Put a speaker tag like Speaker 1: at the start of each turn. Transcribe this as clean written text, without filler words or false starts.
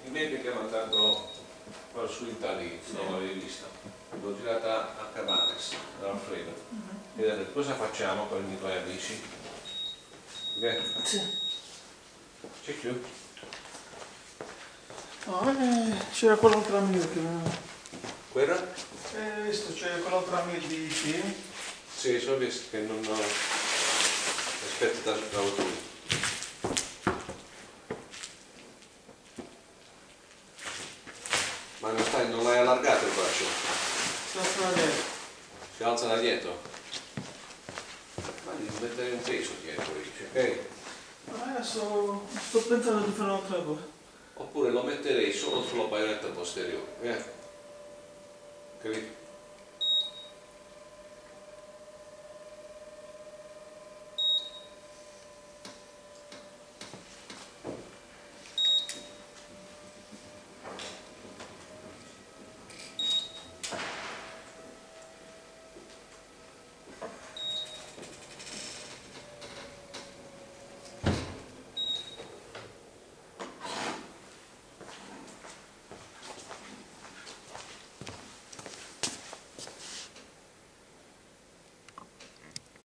Speaker 1: i membri che hanno mandato quello su Italy, non l'avevi vista, l'ho girata a Cabanes, da Alfredo, e ha detto cosa facciamo con i tuoi amici? Ok?
Speaker 2: Sì.
Speaker 1: C'è più?
Speaker 2: No, c'era quell'altra amica che...
Speaker 1: Quella?
Speaker 2: visto, c'è quell'altra amica di film.
Speaker 1: Sì, so visto che non ho... aspetta da tu. Ma non l'hai allargato il braccio? Si alza da dietro? Ma devi mettere un peso dietro, dice, ok?
Speaker 2: Adesso sto pensando di fare un'altra cosa.
Speaker 1: Oppure lo metterei solo sulla baionetta posteriore, capito?